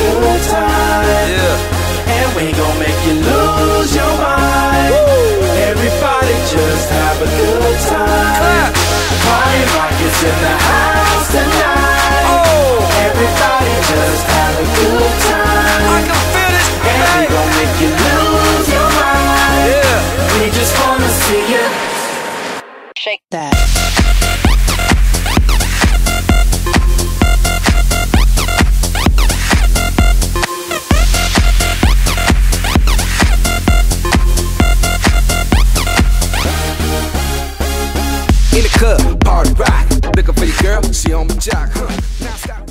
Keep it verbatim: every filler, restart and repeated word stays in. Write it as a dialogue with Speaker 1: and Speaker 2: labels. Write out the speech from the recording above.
Speaker 1: good time.
Speaker 2: Yeah.
Speaker 1: And we gon' make you lose your mind. Woo. Everybody just have a good time.
Speaker 2: Clap.
Speaker 1: Party rockets in the house tonight.
Speaker 2: Oh.
Speaker 1: Everybody just have a good time.
Speaker 2: I can feel this
Speaker 1: And we
Speaker 2: tonight.
Speaker 1: gon' make you lose your mind.
Speaker 2: Yeah.
Speaker 1: We just wanna see you
Speaker 3: shake that.
Speaker 2: In the club, party rock. Looking for your girl, she on my jock. Huh? Now stop.